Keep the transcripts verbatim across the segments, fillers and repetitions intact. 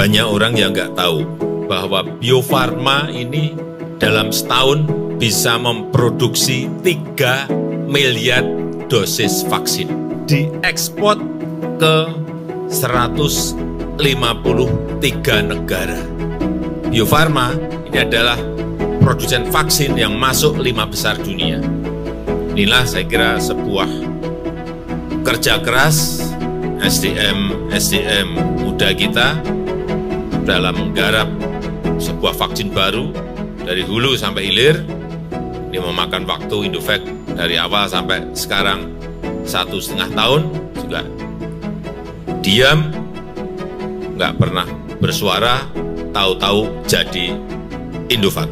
Banyak orang yang nggak tahu bahwa Bio Farma ini dalam setahun bisa memproduksi tiga miliar dosis vaksin. Diekspor ke seratus lima puluh tiga negara. Bio Farma ini adalah produsen vaksin yang masuk lima besar dunia. Inilah saya kira sebuah kerja keras S D M S D M muda kita dalam menggarap sebuah vaksin baru dari hulu sampai hilir. Ini memakan waktu Indovac dari awal sampai sekarang satu setengah tahun juga diam, nggak pernah bersuara, tahu-tahu jadi Indovac.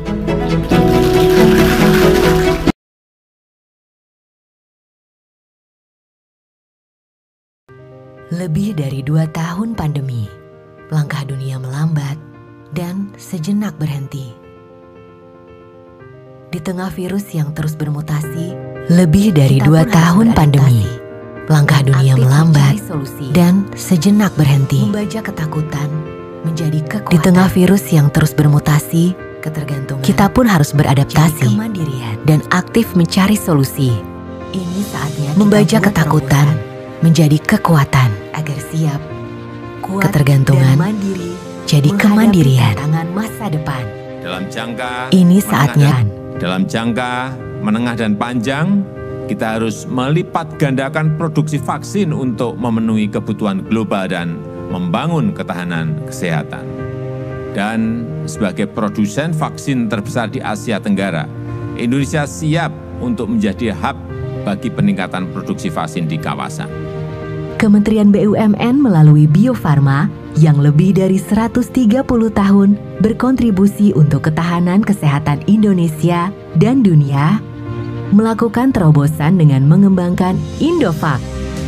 Lebih dari dua tahun pandemi, langkah dunia melambat dan sejenak berhenti. Di tengah virus yang terus bermutasi, lebih dari dua tahun pandemi, langkah dunia melambat dan sejenak berhenti. Membaca ketakutan menjadi kekuatan. Di tengah virus yang terus bermutasi, ketergantungan, kita pun harus beradaptasi dan aktif mencari solusi. Ini saatnya membaca ketakutan menjadi kekuatan agar siap, kuat, ketergantungan, dan mandiri jadi kemandirian. Tantangan masa depan. Dalam jangka ini saatnya. Dalam jangka menengah dan panjang, kita harus melipat gandakan produksi vaksin untuk memenuhi kebutuhan global dan membangun ketahanan kesehatan. Dan sebagai produsen vaksin terbesar di Asia Tenggara, Indonesia siap untuk menjadi hub bagi peningkatan produksi vaksin di kawasan. Kementerian B U M N melalui Bio Farma yang lebih dari seratus tiga puluh tahun berkontribusi untuk ketahanan kesehatan Indonesia dan dunia, melakukan terobosan dengan mengembangkan Indovac.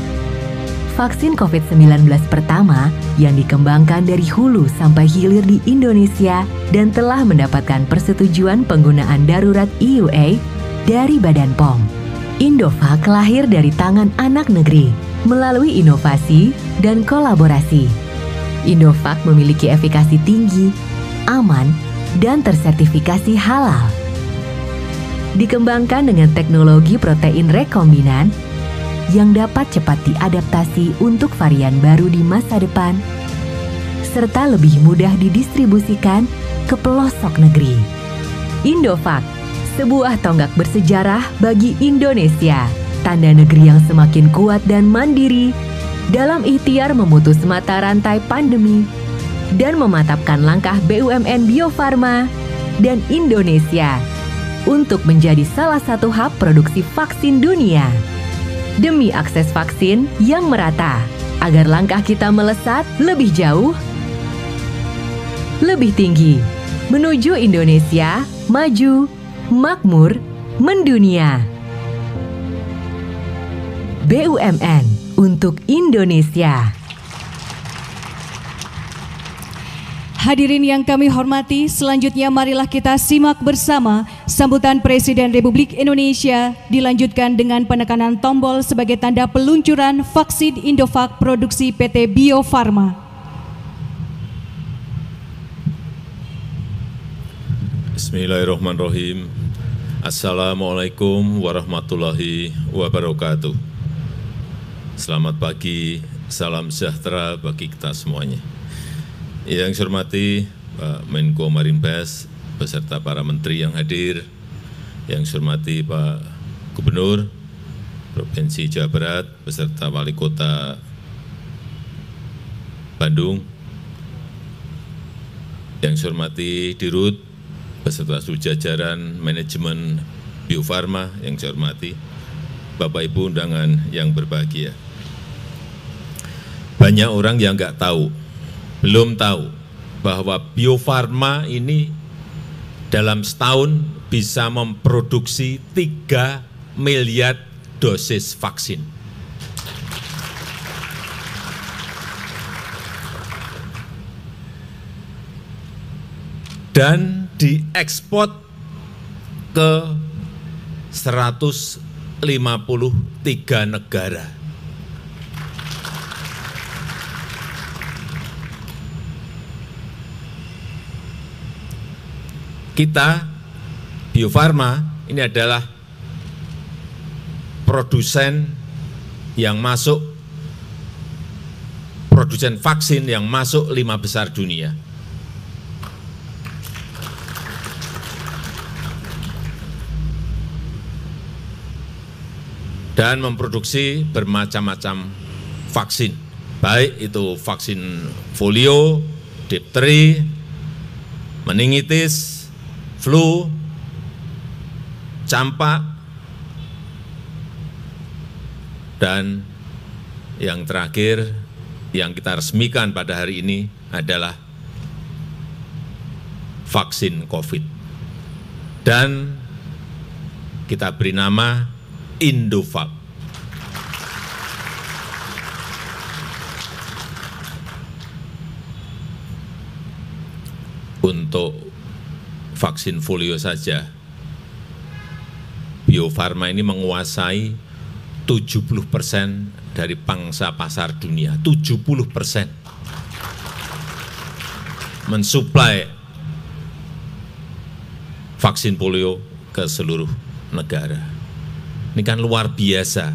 Vaksin COVID sembilan belas pertama yang dikembangkan dari hulu sampai hilir di Indonesia dan telah mendapatkan persetujuan penggunaan darurat E U A dari Badan P O M. Indovac lahir dari tangan anak negeri melalui inovasi dan kolaborasi. Indovac memiliki efikasi tinggi, aman, dan tersertifikasi halal. Dikembangkan dengan teknologi protein rekombinan yang dapat cepat diadaptasi untuk varian baru di masa depan, serta lebih mudah didistribusikan ke pelosok negeri. Indovac, sebuah tonggak bersejarah bagi Indonesia, tanda negeri yang semakin kuat dan mandiri dalam ikhtiar memutus mata rantai pandemi dan memantapkan langkah B U M N Bio Farma dan Indonesia untuk menjadi salah satu hub produksi vaksin dunia. Demi akses vaksin yang merata, agar langkah kita melesat lebih jauh, lebih tinggi, menuju Indonesia maju, makmur, mendunia. B U M N untuk Indonesia. Hadirin yang kami hormati, selanjutnya marilah kita simak bersama sambutan Presiden Republik Indonesia dilanjutkan dengan penekanan tombol sebagai tanda peluncuran vaksin Indovac produksi P T Bio Farma. Bismillahirrahmanirrahim. Assalamualaikum warahmatullahi wabarakatuh. Selamat pagi, salam sejahtera bagi kita semuanya. Yang saya hormati Pak Menko Marinvest beserta para menteri yang hadir, yang saya hormati Pak Gubernur Provinsi Jawa Barat beserta Wali Kota Bandung, yang saya hormati Dirut beserta seluruh jajaran manajemen Bio Farma, yang saya hormati Bapak Ibu undangan yang berbahagia. Banyak orang yang nggak tahu, belum tahu bahwa Bio Farma ini dalam setahun bisa memproduksi tiga miliar dosis vaksin. Dan diekspor ke seratus lima puluh tiga negara. kita, Bio Farma, ini adalah produsen yang masuk, produsen vaksin yang masuk lima besar dunia. Dan memproduksi bermacam-macam vaksin, baik itu vaksin polio, difteri, meningitis, flu, campak, dan yang terakhir yang kita resmikan pada hari ini adalah vaksin COVID. Dan kita beri nama Indovac. Untuk vaksin polio saja, Bio Farma ini menguasai tujuh puluh persen dari pangsa pasar dunia, tujuh puluh persen mensuplai vaksin polio ke seluruh negara. Ini kan luar biasa.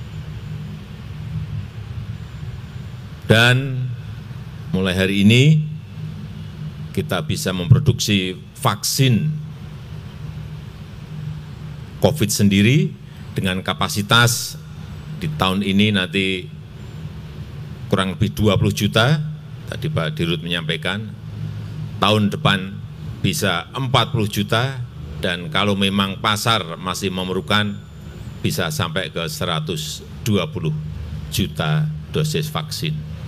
Dan mulai hari ini kita bisa memproduksi vaksin COVID sendiri dengan kapasitas di tahun ini nanti kurang lebih dua puluh juta, tadi Pak Dirut menyampaikan, tahun depan bisa empat puluh juta, dan kalau memang pasar masih memerlukan, bisa sampai ke seratus dua puluh juta dosis vaksin.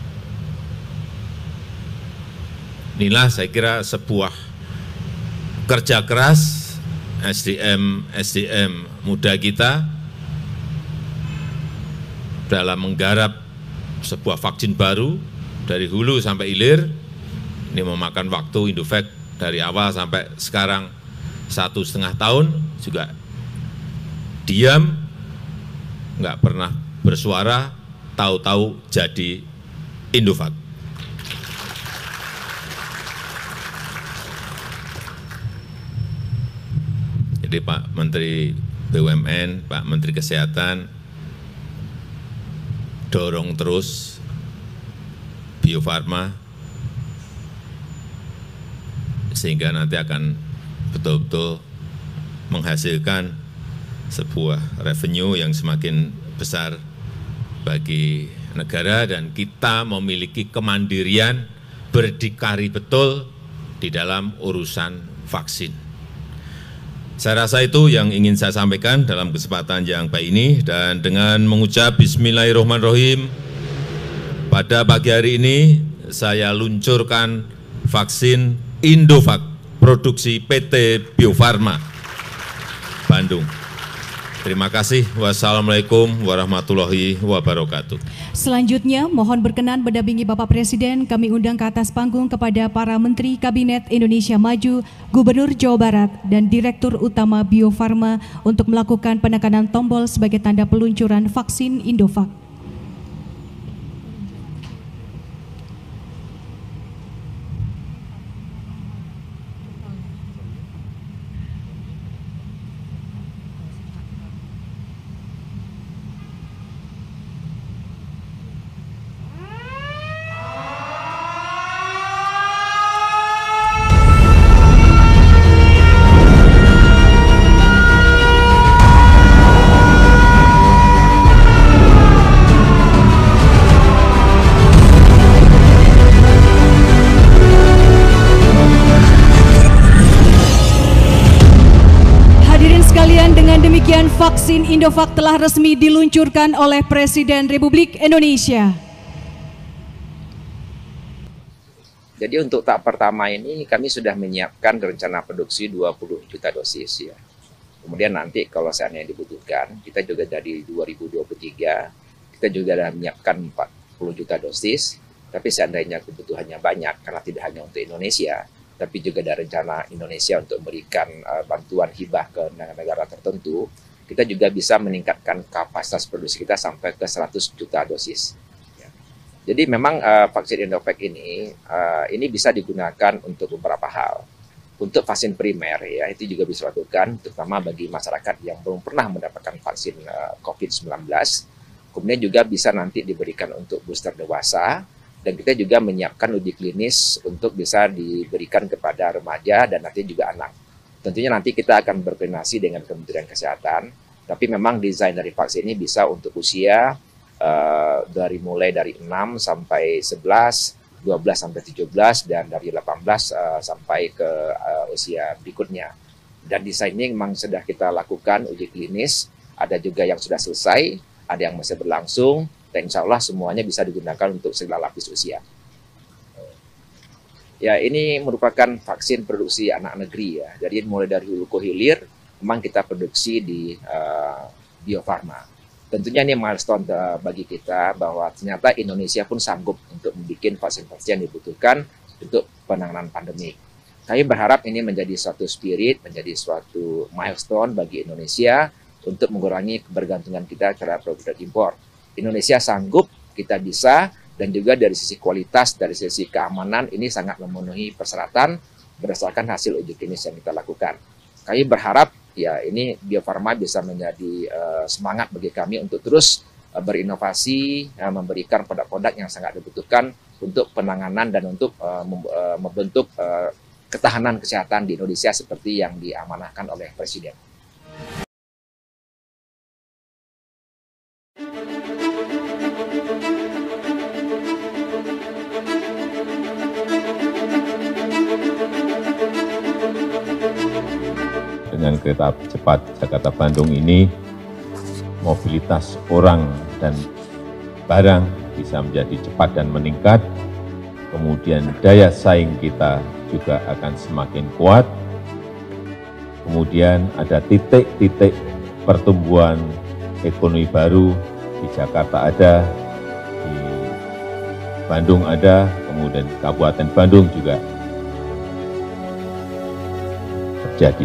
Inilah saya kira sebuah kerja keras S D M S D M muda kita dalam menggarap sebuah vaksin baru dari hulu sampai hilir. Ini memakan waktu Indovac dari awal sampai sekarang satu setengah tahun, juga diam, nggak pernah bersuara, tahu-tahu jadi Indovac. Jadi Pak Menteri B U M N, Pak Menteri Kesehatan, dorong terus Bio Farma sehingga nanti akan betul-betul menghasilkan sebuah revenue yang semakin besar bagi negara, dan kita memiliki kemandirian berdikari betul di dalam urusan vaksin. Saya rasa itu yang ingin saya sampaikan dalam kesempatan yang baik ini, dan dengan mengucap Bismillahirrahmanirrahim, pada pagi hari ini saya luncurkan vaksin Indovac produksi P T Bio Farma Bandung. Terima kasih. Wassalamualaikum warahmatullahi wabarakatuh. Selanjutnya, mohon berkenan mendampingi Bapak Presiden kami undang ke atas panggung kepada para Menteri Kabinet Indonesia Maju, Gubernur Jawa Barat, dan Direktur Utama Bio Farma untuk melakukan penekanan tombol sebagai tanda peluncuran vaksin Indovac. Vaksin Indovac telah resmi diluncurkan oleh Presiden Republik Indonesia. Jadi untuk tahap pertama ini kami sudah menyiapkan rencana produksi dua puluh juta dosis ya. Kemudian nanti kalau seandainya dibutuhkan, kita juga dari dua ribu dua puluh tiga kita juga sudah menyiapkan empat puluh juta dosis. Tapi seandainya kebutuhannya banyak, karena tidak hanya untuk Indonesia, tapi juga ada rencana Indonesia untuk memberikan uh, bantuan hibah ke negara tertentu, kita juga bisa meningkatkan kapasitas produksi kita sampai ke seratus juta dosis. Ya. Jadi memang uh, vaksin Indovac ini, uh, ini bisa digunakan untuk beberapa hal. untuk vaksin primer ya itu juga bisa dilakukan, terutama bagi masyarakat yang belum pernah mendapatkan vaksin uh, COVID sembilan belas. Kemudian juga bisa nanti diberikan untuk booster dewasa, dan kita juga menyiapkan uji klinis untuk bisa diberikan kepada remaja dan nanti juga anak. Tentunya nanti kita akan berkoordinasi dengan Kementerian Kesehatan, tapi memang desain dari vaksin ini bisa untuk usia uh, dari mulai dari enam sampai sebelas, dua belas sampai tujuh belas, dan dari delapan belas uh, sampai ke uh, usia berikutnya. Dan desain ini memang sudah kita lakukan uji klinis, ada juga yang sudah selesai, ada yang masih berlangsung, dan insya Allah semuanya bisa digunakan untuk segala lapis usia. Ya, ini merupakan vaksin produksi anak negeri ya. Jadi mulai dari hulu ke hilir, memang kita produksi di uh, Bio Farma. Tentunya ini milestone uh, bagi kita bahwa ternyata Indonesia pun sanggup untuk membuat vaksin-vaksin yang dibutuhkan untuk penanganan pandemi. Kami berharap ini menjadi suatu spirit, menjadi suatu milestone bagi Indonesia untuk mengurangi kebergantungan kita terhadap produk impor. Indonesia sanggup, kita bisa, dan juga dari sisi kualitas, dari sisi keamanan, ini sangat memenuhi persyaratan berdasarkan hasil uji klinis yang kita lakukan. Kami berharap ya ini Bio Farma bisa menjadi uh, semangat bagi kami untuk terus uh, berinovasi, uh, memberikan produk-produk yang sangat dibutuhkan untuk penanganan dan untuk uh, membentuk uh, ketahanan kesehatan di Indonesia seperti yang diamanahkan oleh Presiden. Dengan kereta cepat Jakarta-Bandung ini, mobilitas orang dan barang bisa menjadi cepat dan meningkat, kemudian daya saing kita juga akan semakin kuat, kemudian ada titik-titik pertumbuhan ekonomi baru, di Jakarta ada, di Bandung ada, kemudian Kabupaten Bandung juga terjadi.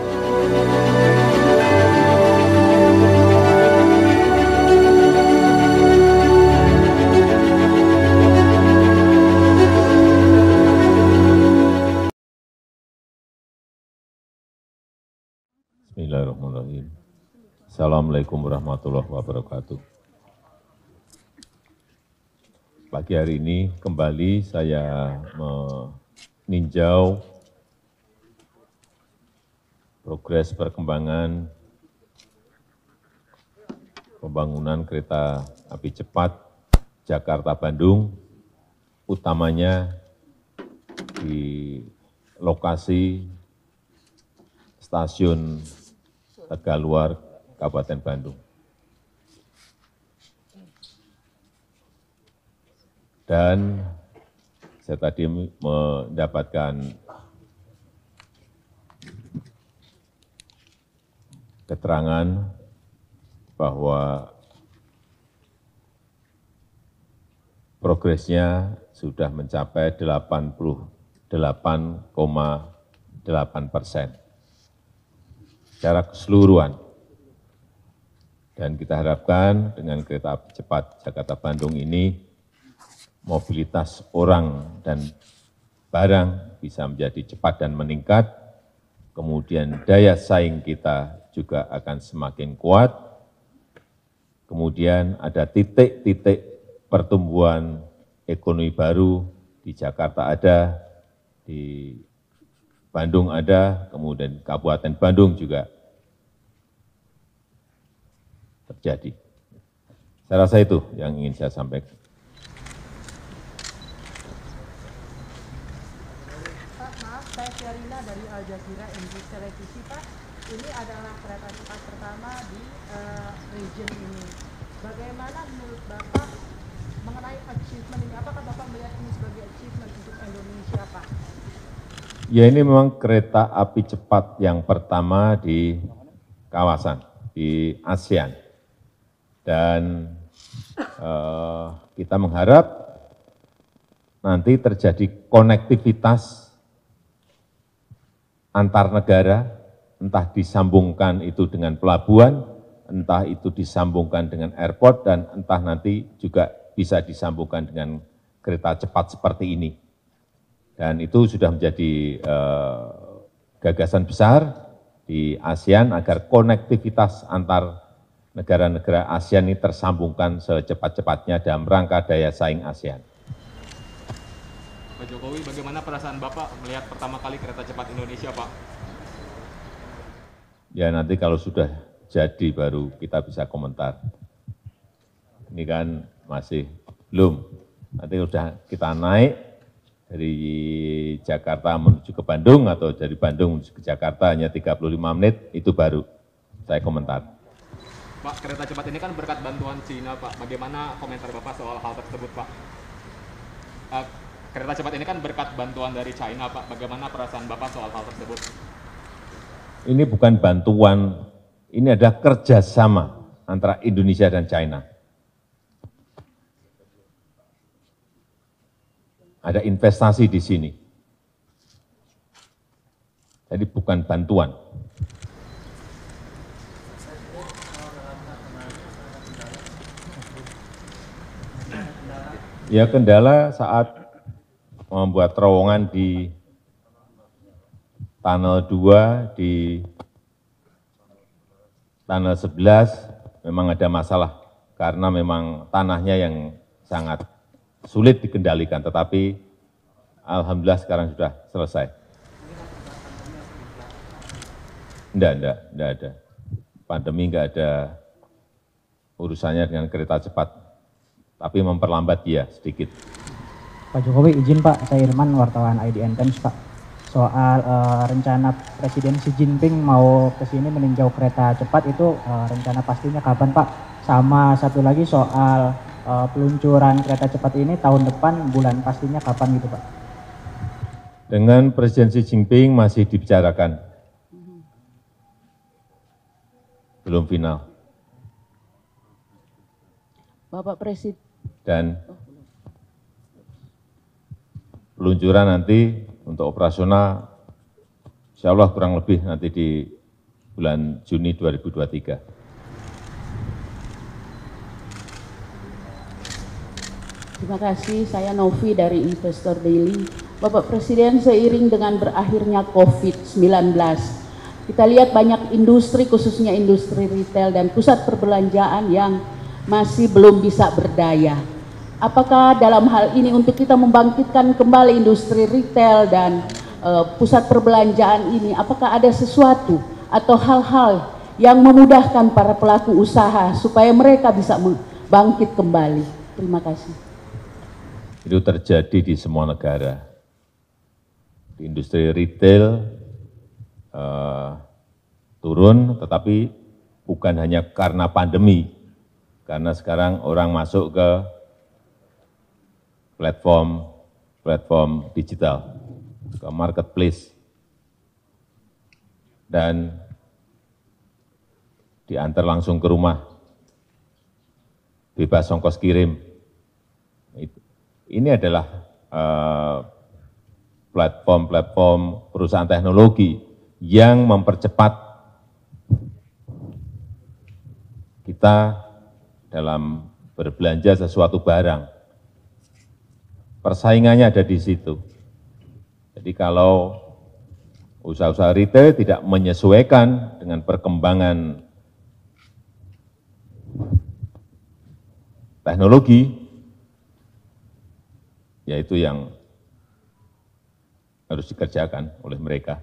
Bismillahirrahmanirrahim. Assalamualaikum warahmatullahi wabarakatuh. Pagi hari ini kembali saya meninjau progres perkembangan pembangunan kereta api cepat Jakarta-Bandung, utamanya di lokasi stasiun Tegaluar, Kabupaten Bandung. Dan saya tadi mendapatkan keterangan bahwa progresnya sudah mencapai delapan puluh delapan koma delapan persen secara keseluruhan. Dan kita harapkan dengan kereta cepat Jakarta-Bandung ini, mobilitas orang dan barang bisa menjadi cepat dan meningkat, kemudian daya saing kita juga akan semakin kuat, kemudian ada titik-titik pertumbuhan ekonomi baru, di Jakarta ada, di Bandung ada, kemudian Kabupaten Bandung juga terjadi. Saya rasa itu yang ingin saya sampaikan. Pak, maaf, saya Syarina dari Al Jazeera Inggris Televisi, Pak. Ini adalah kereta cepat pertama di uh, region ini. Bagaimana menurut Bapak mengenai achievement ini? Apakah Bapak melihat ini sebagai achievement untuk Indonesia, Pak? Ya, ini memang kereta api cepat yang pertama di kawasan, di ASEAN. Dan eh, kita mengharap nanti terjadi konektivitas antar negara, entah disambungkan itu dengan pelabuhan, entah itu disambungkan dengan airport, dan entah nanti juga bisa disambungkan dengan kereta cepat seperti ini. Dan itu sudah menjadi uh, gagasan besar di ASEAN agar konektivitas antar negara-negara ASEAN ini tersambungkan secepat-cepatnya dalam rangka daya saing ASEAN. Pak Jokowi, bagaimana perasaan Bapak melihat pertama kali kereta cepat Indonesia, Pak? Ya nanti kalau sudah jadi baru kita bisa komentar. Ini kan masih belum. Nanti sudah kita naik dari Jakarta menuju ke Bandung atau dari Bandung menuju ke Jakarta hanya tiga puluh lima menit, itu baru saya komentar. Pak, kereta cepat ini kan berkat bantuan Cina, Pak. Bagaimana komentar Bapak soal hal tersebut, Pak? Uh, kereta cepat ini kan berkat bantuan dari China, Pak. Bagaimana perasaan Bapak soal hal tersebut? Ini bukan bantuan, ini adalah kerjasama antara Indonesia dan China. Ada investasi di sini. Jadi bukan bantuan. Ya kendala saat membuat terowongan di Tunnel dua, di Tunnel sebelas memang ada masalah karena memang tanahnya yang sangat sulit dikendalikan, tetapi alhamdulillah sekarang sudah selesai. Enggak, enggak, enggak ada. Pandemi enggak ada urusannya dengan kereta cepat, tapi memperlambat ya sedikit. Pak Jokowi, izin Pak, saya Irman, wartawan I D N Times, Pak. Soal uh, rencana Presiden Xi Jinping mau ke sini meninjau kereta cepat itu uh, rencana pastinya kapan, Pak? Sama satu lagi soal uh, peluncuran kereta cepat ini tahun depan, bulan pastinya kapan gitu, Pak? Dengan Presiden Xi Jinping masih dibicarakan. Belum final. Bapak Presiden. Dan peluncuran nanti untuk operasional, insya Allah kurang lebih nanti di bulan Juni dua ribu dua puluh tiga. Terima kasih, saya Novi dari Investor Daily. Bapak Presiden, seiring dengan berakhirnya COVID sembilan belas, kita lihat banyak industri, khususnya industri retail dan pusat perbelanjaan yang masih belum bisa berdaya. Apakah dalam hal ini untuk kita membangkitkan kembali industri retail dan uh, pusat perbelanjaan ini, apakah ada sesuatu atau hal-hal yang memudahkan para pelaku usaha supaya mereka bisa bangkit kembali? Terima kasih. Itu terjadi di semua negara. Di industri retail uh, turun, tetapi bukan hanya karena pandemi, karena sekarang orang masuk ke platform platform digital, ke marketplace, dan diantar langsung ke rumah, bebas ongkos kirim. Ini adalah platform-platform uh, perusahaan teknologi yang mempercepat kita dalam berbelanja sesuatu barang. Persaingannya ada di situ. Jadi kalau usaha-usaha retail tidak menyesuaikan dengan perkembangan teknologi, yaitu yang harus dikerjakan oleh mereka.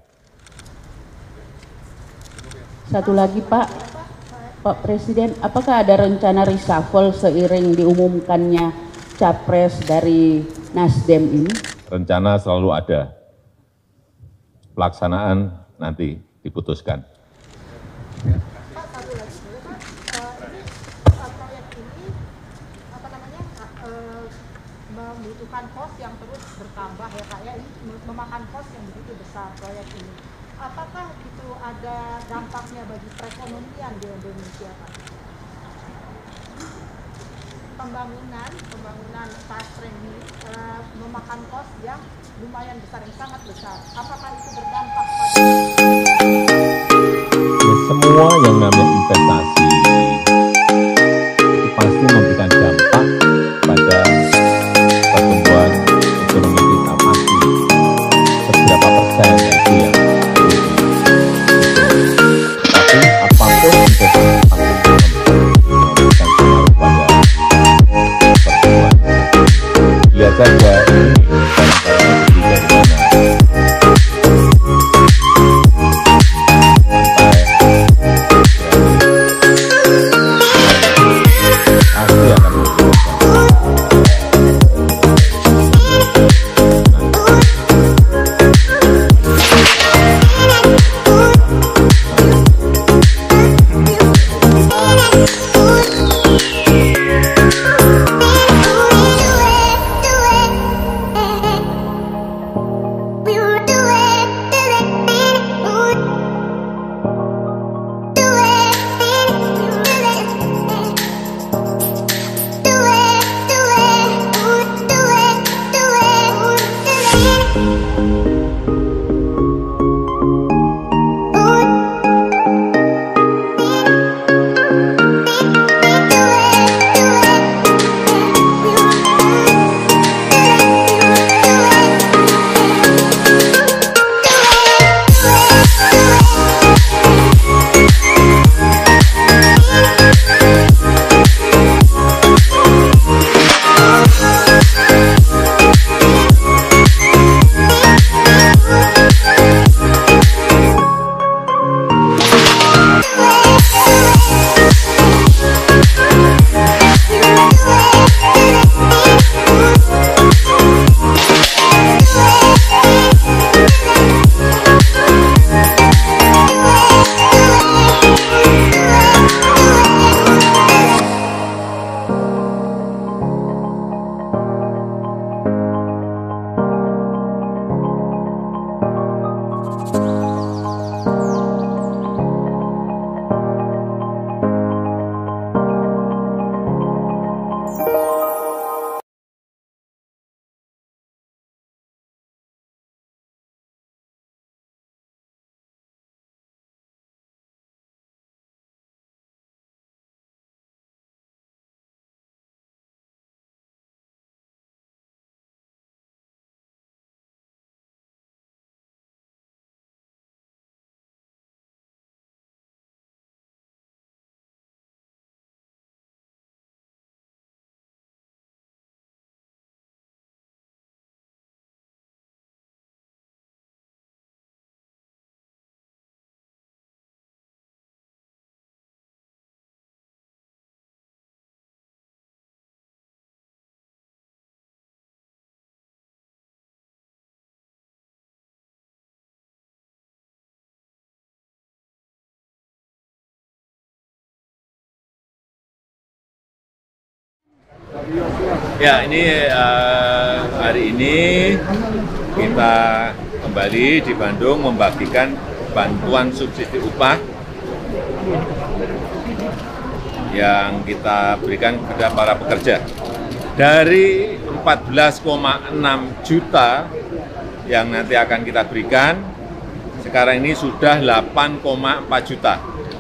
Satu lagi Pak, Pak Presiden, apakah ada rencana reshuffle seiring diumumkannya capres dari Nasdem ini? Rencana selalu ada, pelaksanaan nanti diputuskan. Pak, satu lagi boleh Pak, uh, ini uh, proyek ini apa namanya uh, membutuhkan kos yang terus bertambah ya Pak ya, ini memakan kos yang begitu besar proyek ini. Apakah itu ada dampaknya bagi perekonomian di Indonesia Pak? Pembangunan, pembangunan fast train ini uh, memakan kos yang lumayan besar, yang sangat besar. Apakah itu berdampak pada ya, semua yang namanya investasi itu pasti memberikan dampak pada pertumbuhan ekonomi kita, pasti seberapa persen itu yang lihat saja ini barang-barangnya beli dari mana. Pasti akan Ya, ini uh, hari ini kita kembali di Bandung membagikan bantuan subsidi upah yang kita berikan kepada para pekerja. Dari empat belas koma enam juta yang nanti akan kita berikan, sekarang ini sudah delapan koma empat juta.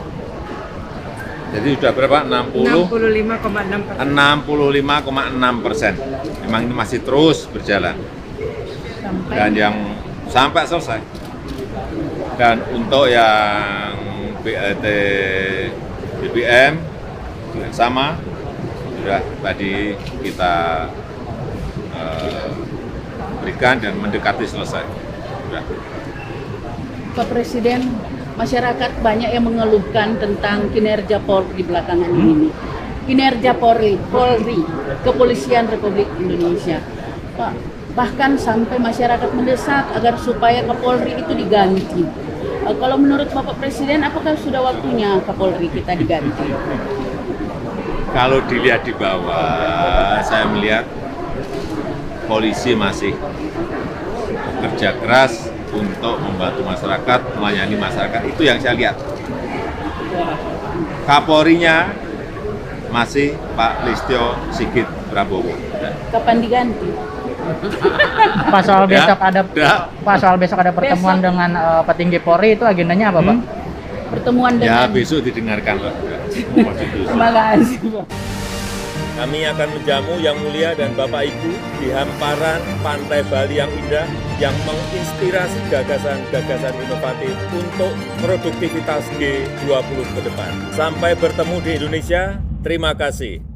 Jadi sudah berapa? enam puluh lima koma enam persen. Memang ini masih terus berjalan. Dan yang sampai selesai. Dan untuk yang B L T B B M juga sama, sudah tadi kita uh, berikan dan mendekati selesai. Sudah. Pak Presiden, masyarakat banyak yang mengeluhkan tentang kinerja Polri belakangan hmm? ini. Kinerja Polri, Polri, Kepolisian Republik Indonesia. Pak, bahkan sampai masyarakat mendesak agar supaya Kapolri itu diganti. Uh, kalau menurut Bapak Presiden, apakah sudah waktunya Kapolri kita diganti? Kalau dilihat di bawah, saya melihat polisi masih bekerja keras untuk membantu masyarakat, melayani masyarakat. Itu yang saya lihat. Kapolrinya masih Pak Listio Sigit Prabowo. Kapan diganti? Pak soal besok ya, ada ya. Pak soal besok ada pertemuan besok. dengan uh, petinggi Polri, itu agendanya apa, Pak? Hmm? Pertemuan dengan... Ya, besok didengarkan, Pak. Terima kasih, Pak. Kami akan menjamu Yang Mulia dan Bapak Ibu di hamparan pantai Bali yang indah yang menginspirasi gagasan-gagasan inovatif untuk produktivitas G dua puluh ke depan. Sampai bertemu di Indonesia, terima kasih.